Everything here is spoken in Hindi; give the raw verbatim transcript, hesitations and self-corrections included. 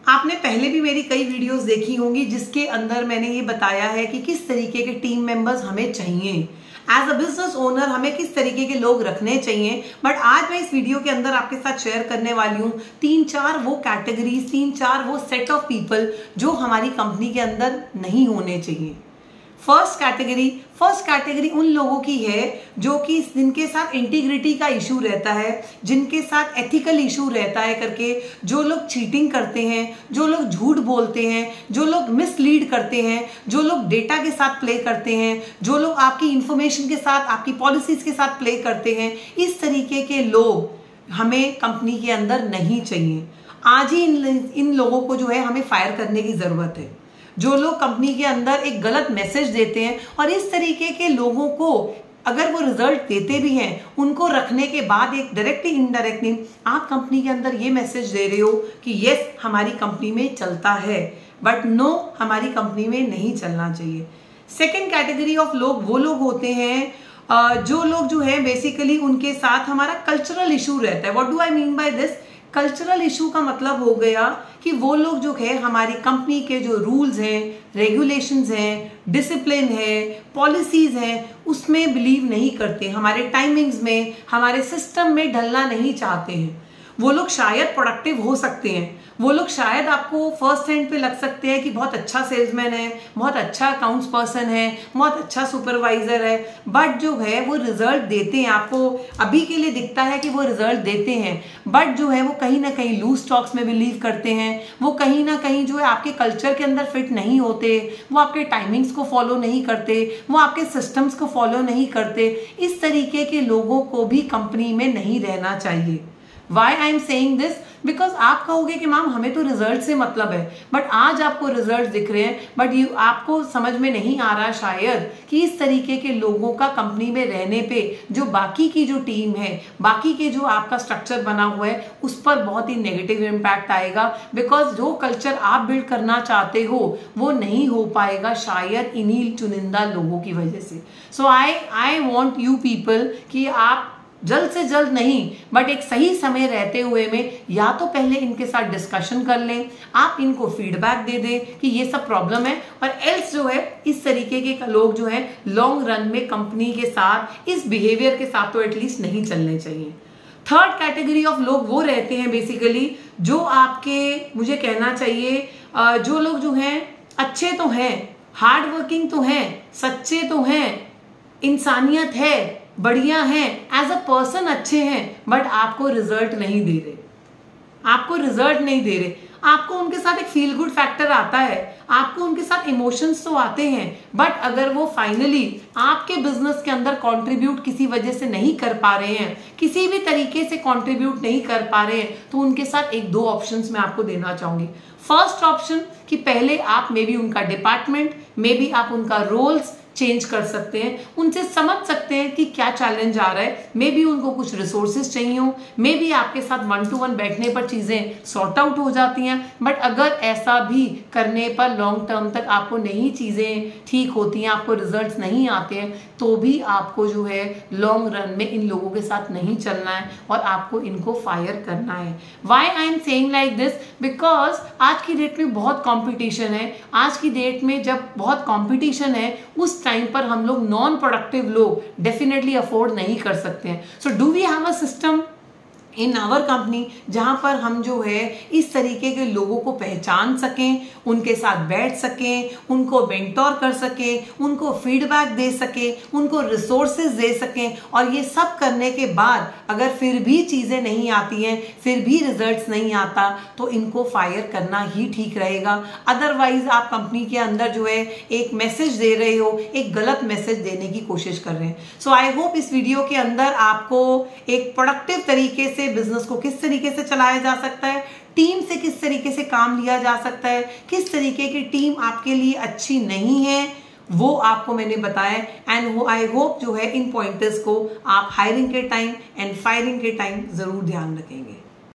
आपने पहले भी मेरी कई वीडियोस देखी होंगी जिसके अंदर मैंने ये बताया है कि किस तरीके के टीम मेंबर्स हमें चाहिए। एज अ बिजनेस ओनर हमें किस तरीके के लोग रखने चाहिए। बट आज मैं इस वीडियो के अंदर आपके साथ शेयर करने वाली हूँ तीन चार वो कैटेगरीज, तीन चार वो सेट ऑफ पीपल जो हमारी कंपनी के अंदर नहीं होने चाहिए। फर्स्ट कैटेगरी फर्स्ट कैटेगरी उन लोगों की है जो कि जिनके साथ इंटीग्रिटी का इशू रहता है, जिनके साथ एथिकल इशू रहता है करके, जो लोग चीटिंग करते हैं, जो लोग झूठ बोलते हैं, जो लोग मिसलीड करते हैं, जो लोग डेटा के साथ प्ले करते हैं, जो लोग आपकी इंफॉर्मेशन के साथ, आपकी पॉलिसीज के साथ प्ले करते हैं। इस तरीके के लोग हमें कंपनी के अंदर नहीं चाहिए। आज ही इन, इन लोगों को जो है हमें फायर करने की जरूरत है। जो लोग कंपनी के अंदर एक गलत मैसेज देते हैं और इस तरीके के लोगों को अगर वो रिजल्ट देते भी हैं, उनको रखने के बाद एक डायरेक्टली इनडायरेक्टली आप कंपनी के अंदर ये मैसेज दे रहे हो कि यस हमारी कंपनी में चलता है, बट नो हमारी कंपनी में नहीं चलना चाहिए। सेकेंड कैटेगरी ऑफ लोग वो लोग होते हैं जो लोग जो है बेसिकली उनके साथ हमारा कल्चरल इशू रहता है। What do I mean by this? Cultural issue का मतलब हो गया कि वो लोग जो है हमारी कंपनी के जो रूल्स हैं, रेगुलेशंस हैं, डिसिप्लिन है, पॉलिसीज हैं, उसमें बिलीव नहीं करते, हमारे टाइमिंग्स में, हमारे सिस्टम में ढलना नहीं चाहते हैं। वो लोग शायद प्रोडक्टिव हो सकते हैं, वो लोग शायद आपको फर्स्ट हैंड पे लग सकते हैं कि बहुत अच्छा सेल्समैन है, बहुत अच्छा अकाउंट्स पर्सन है, बहुत अच्छा सुपरवाइजर है, बट जो है वो रिजल्ट देते हैं, आपको अभी के लिए दिखता है कि वो रिजल्ट देते हैं, बट जो है वो कहीं ना कहीं लूज स्टॉक्स में बिलीव करते हैं, वो कहीं ना कहीं जो है आपके कल्चर के अंदर फिट नहीं होते, वो आपके टाइमिंग्स को फॉलो नहीं करते, वो आपके सिस्टम्स को फॉलो नहीं करते। इस तरीके के लोगों को भी कंपनी में नहीं रहना चाहिए। Why I am saying this? Because आप कहोगे कि मैम हमें तो रिजल्ट से मतलब है, बट आज आपको रिजल्ट दिख रहे हैं, बट यू आपको समझ में नहीं आ रहा शायद कि इस तरीके के लोगों का कंपनी में रहने पे जो बाकी की जो टीम है, बाकी के जो आपका स्ट्रक्चर बना हुआ है, उस पर बहुत ही नेगेटिव इम्पैक्ट आएगा। बिकॉज जो कल्चर आप बिल्ड करना चाहते हो वो नहीं हो पाएगा शायद इन्हीं चुनिंदा लोगों की वजह से। So I I want you people कि आप जल्द से जल्द नहीं बट एक सही समय रहते हुए में या तो पहले इनके साथ डिस्कशन कर लें, आप इनको फीडबैक दे दें कि ये सब प्रॉब्लम है, और एल्स जो है इस तरीके के लोग जो है लॉन्ग रन में कंपनी के साथ इस बिहेवियर के साथ तो एटलीस्ट नहीं चलने चाहिए। थर्ड कैटेगरी ऑफ लोग वो रहते हैं बेसिकली जो आपके, मुझे कहना चाहिए जो लोग जो हैं अच्छे तो हैं, हार्ड वर्किंग तो हैं, सच्चे तो हैं, इंसानियत है, बढ़िया हैं, एज अ पर्सन अच्छे हैं, बट आपको रिजल्ट नहीं दे रहे, आपको रिजल्ट नहीं दे रहे। आपको उनके साथ एक फील गुड फैक्टर आता है, आपको उनके साथ इमोशंस तो आते हैं, बट अगर वो फाइनली आपके बिजनेस के अंदर कंट्रीब्यूट किसी वजह से नहीं कर पा रहे हैं, किसी भी तरीके से कंट्रीब्यूट नहीं कर पा रहे हैं, तो उनके साथ एक दो ऑप्शंस मैं आपको देना चाहूंगी। फर्स्ट ऑप्शन कि पहले आप मे बी उनका डिपार्टमेंट, मे बी आप उनका रोल्स चेंज कर सकते हैं, उनसे समझ सकते हैं कि क्या चैलेंज आ रहा है, मे बी उनको कुछ रिसोर्सेज चाहिए हो, मे बी आपके साथ वन टू वन बैठने पर चीजें सॉर्ट आउट हो जाती हैं। बट अगर ऐसा भी करने पर लॉन्ग टर्म तक आपको नहीं चीजें ठीक होती हैं, आपको रिजल्ट्स नहीं आते हैं, तो भी आपको जो है लॉन्ग रन में इन लोगों के साथ नहीं चलना है और आपको इनको फायर करना है। Why I am saying like this? Because आज की डेट में बहुत कॉम्पिटिशन है, आज की डेट में जब बहुत कॉम्पिटिशन है उस टाइम पर हम लोग नॉन प्रोडक्टिव लोग डेफिनेटली अफोर्ड नहीं कर सकते हैं। So do we have a system in our company जहां पर हम जो है इस तरीके के लोगों को पहचान सकें, उनके साथ बैठ सकें, उनको मेंटोर कर सकें, उनको फीडबैक दे सकें, उनको रिसोर्सेज दे सकें, और ये सब करने के बाद अगर फिर भी चीजें नहीं आती हैं, फिर भी रिजल्ट्स नहीं आता, तो इनको फायर करना ही ठीक रहेगा। अदरवाइज आप कंपनी के अंदर जो है एक मैसेज दे रहे हो, एक गलत मैसेज देने की कोशिश कर रहे हैं। सो आई होप इस वीडियो के अंदर आपको एक प्रोडक्टिव तरीके से बिजनेस को किस तरीके से चलाया जा सकता है, टीम से किस तरीके से काम लिया जा सकता है, किस तरीके की टीम आपके लिए अच्छी नहीं है, वो आपको मैंने बताया। एंड आई होप जो है इन पॉइंटर्स को आप हायरिंग के टाइम एंड फायरिंग के टाइम जरूर ध्यान रखेंगे।